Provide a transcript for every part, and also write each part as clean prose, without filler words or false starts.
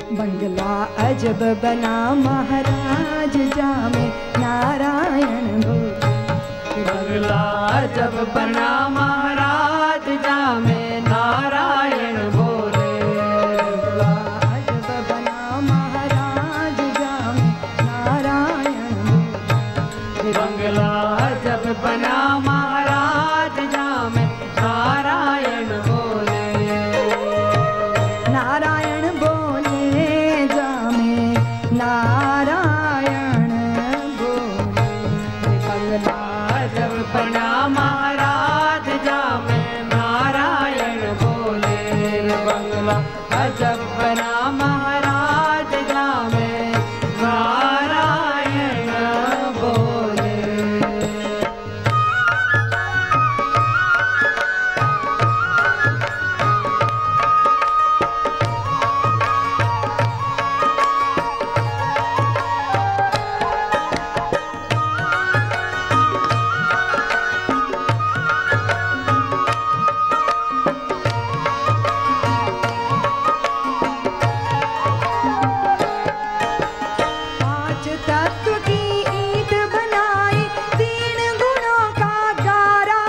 बंगला अजब बना महाराज जामे नारायण बोले। बंगला अजब बना महाराज जामे नारायण बोले। बंगला अजब बना महाराज जामे नारायण बोले। बंगला अजब बना महाराज जामे नारायण बोले। नारायण बोले जामे नारायण बोले। बंगला अजब बना महाराज जामे नारायण बोले। बंगला अजब बना महाराज जामे नारायण बोले। पांच तत्व की ईंट बनाई, तीन गुणों का गारा।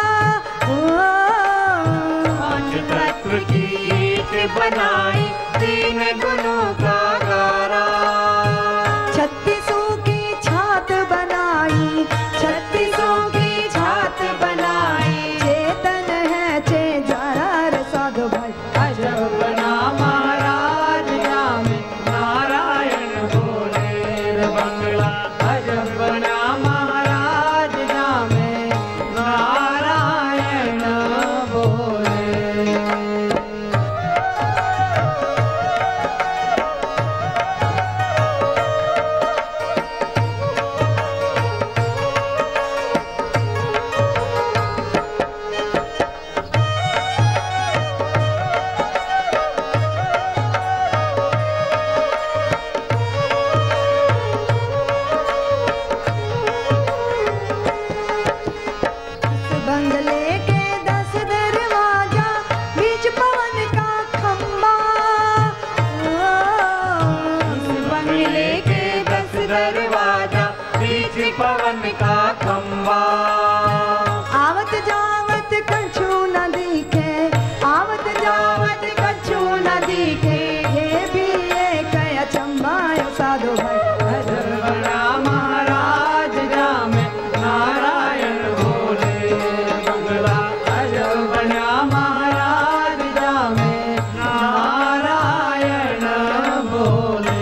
पांच तत्व की ईंट बनाई, तीन गुणों का गारा। छत्तीसों की छात बनाई, छत्तीसों की छात बनाई। चेतन है चे जारा रे साधु भाई। अजब बना महाराज जामे नारायण बोले। बंगला अजब बना महाराज जामे नारायण बोले। इस बंगले के 10 दरवाजा, बीच पवन का खंबा। इस बंगले के 10 दरवाजा, बीच पवन का खंबा। आवत जावत कछु न दिखे, आवत जावत कछु न दिखे। ये भी एक अचंभा है साधु भाई। अजब बना महाराज जामे नारायण बोले। बंगला अजब बना महाराज जामे नारायण बोले।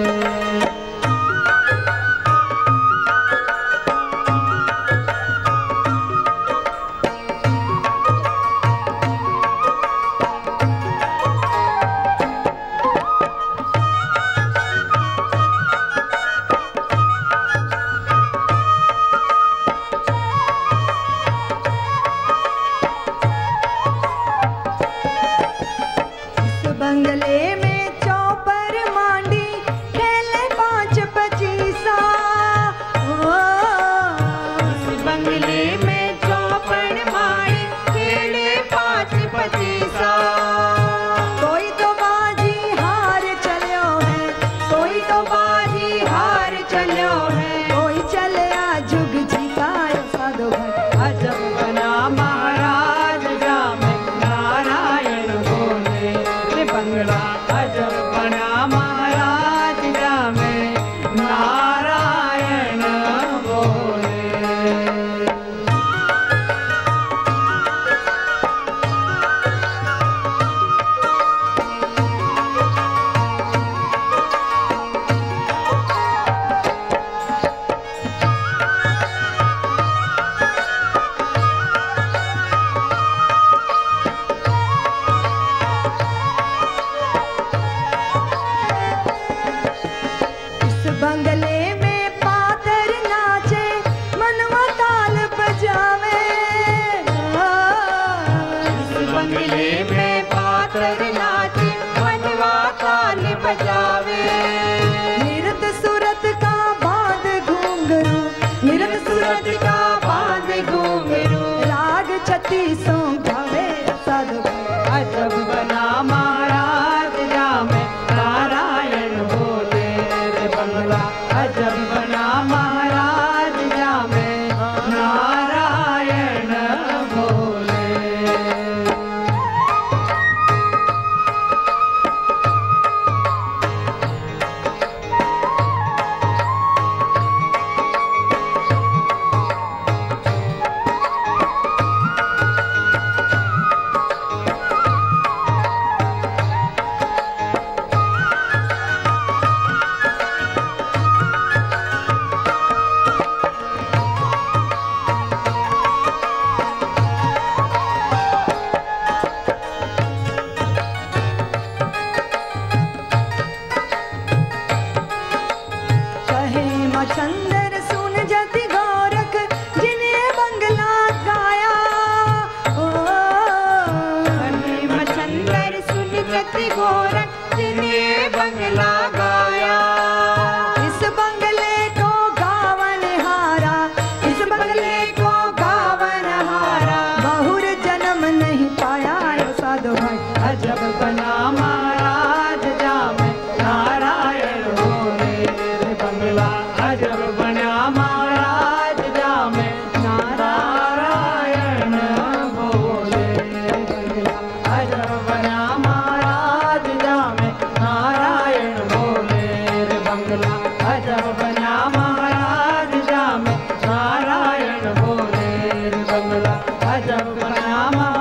इस बंगले में चौपर मांडी, खेले 5-25। इस बंगले में चौपड़ मारी, खेले 5-25। कोई तो बाजी हार चलो है, कोई तो बाजी हार चलो है। कोई चले जुग जी का साधु भाई। अजब बना महाराज जामे नारायण बोले। बंगला अजब बना महाराज जामे नारायण बोले। इस बंगले में पातर नाचे, मनवा ताल बजावे। इस बंगले में पातर नाचे, मनवा ताल बजावे। निरत सूरत का बांध घूंघरू, निरत सूरत का बांध घूंघरू। राग 36 गावे साधु भाई। अजब बना महाराज जामे नारायण अजब बना महाराज जामे नारायण बोले रे बंगला अजब बना महाराज जामे नारायण बोले रे बंगला अजब बना महाराज जामे नारायण बोले रे बंगला अजब बना महाराज जामे नारायण बोले रे बंगला अजब बना